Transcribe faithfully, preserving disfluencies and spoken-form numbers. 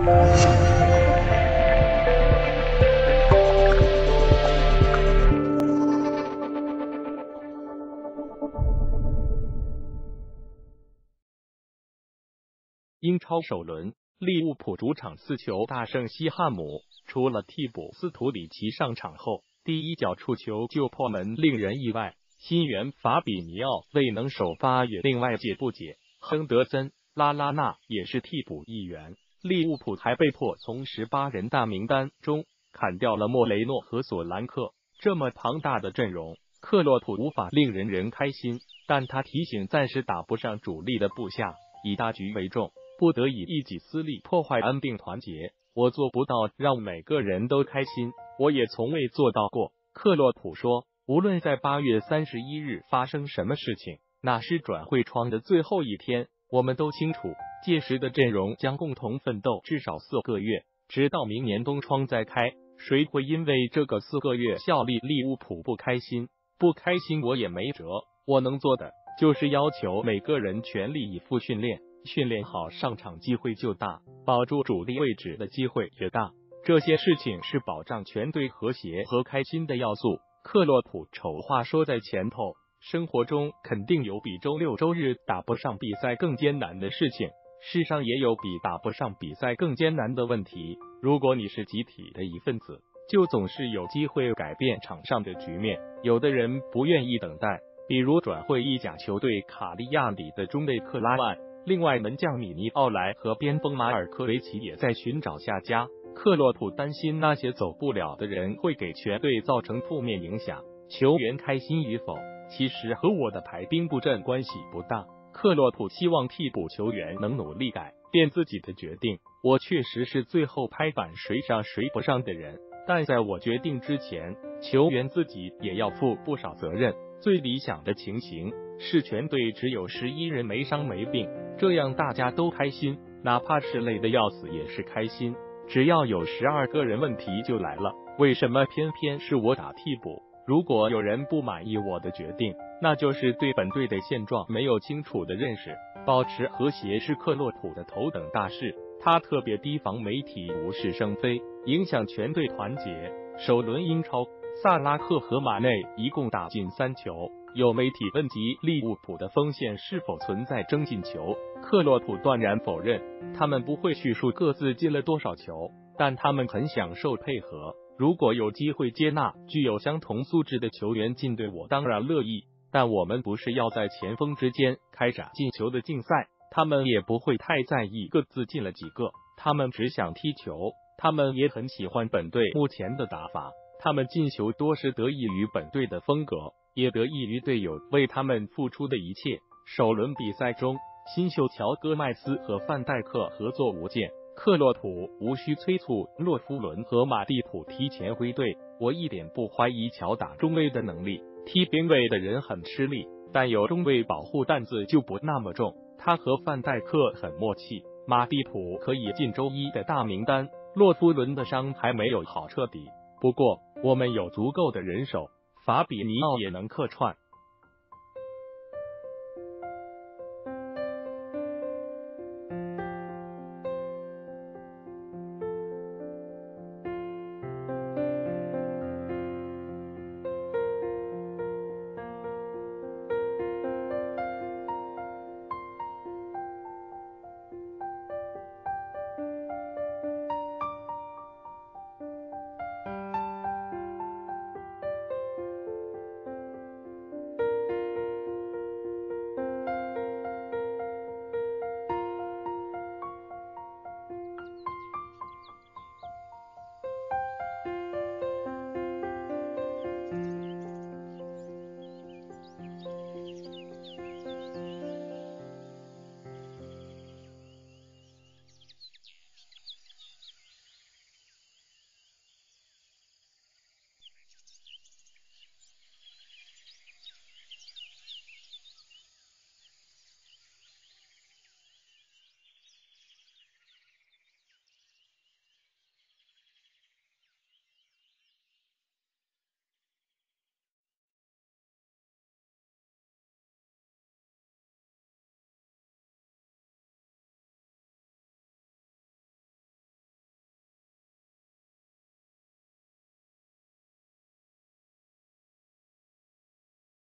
英超首轮，利物浦主场四球大胜西汉姆，除了替补斯图里奇上场后第一脚触球就破门令人意外，新援法比尼奥未能首发也令外界不解。亨德森、拉拉纳也是替补一员，利物浦还被迫从十八人大名单中砍掉了莫雷诺和索兰克，这么庞大的阵容，克洛普无法令人人开心，但他提醒暂时打不上主力的部下，以大局为重，不得以一己私利破坏安定团结。我做不到让每个人都开心，我也从未做到过。克洛普说，无论在八月三十一日发生什么事情，那是转会窗的最后一天，我们都清楚，届时的阵容将共同奋斗至少四个月，直到明年冬窗再开。谁会因为这个四个月效力利物浦不开心？不开心我也没辙，我能做的就是要求每个人全力以赴训练，训练好上场机会就大，保住主力位置的机会也大。这些事情是保障全队和谐和开心的要素。克洛普丑话说在前头，生活中肯定有比周六周日打不上比赛更艰难的事情，世上也有比打不上比赛更艰难的问题。如果你是集体的一份子，就总是有机会改变场上的局面。有的人不愿意等待，比如转会意甲球队卡利亚里的中卫克拉万，另外门将米尼奥莱和边锋马尔科维奇也在寻找下家。克洛普担心那些走不了的人会给全队造成负面影响，球员开心与否其实和我的排兵布阵关系不大。克洛普希望替补球员能努力改变自己的决定。我确实是最后拍板谁上谁不上的人，但在我决定之前，球员自己也要负不少责任。最理想的情形是全队只有十一人没伤没病，这样大家都开心，哪怕是累得要死也是开心。只要有十二个人，问题就来了，为什么偏偏是我打替补？如果有人不满意我的决定，那就是对本队的现状没有清楚的认识。保持和谐是克洛普的头等大事，他特别提防媒体无事生非，影响全队团结。首轮英超，萨拉赫和马内一共打进三球，有媒体问及利物浦的锋线是否存在争进球，克洛普断然否认，他们不会叙述各自进了多少球，但他们很享受配合。如果有机会接纳具有相同素质的球员进队，我当然乐意，但我们不是要在前锋之间开展进球的竞赛，他们也不会太在意各自进了几个，他们只想踢球。他们也很喜欢本队目前的打法，他们进球多是得益于本队的风格，也得益于队友为他们付出的一切。首轮比赛中，新秀乔戈麦斯和范戴克合作无间，克洛普无需催促洛夫伦和马蒂普提前归队。我一点不怀疑乔打中卫的能力，踢边卫的人很吃力，但有中卫保护担子就不那么重。他和范戴克很默契，马蒂普可以进周一的大名单，洛夫伦的伤还没有好彻底。不过我们有足够的人手，法比尼奥也能客串。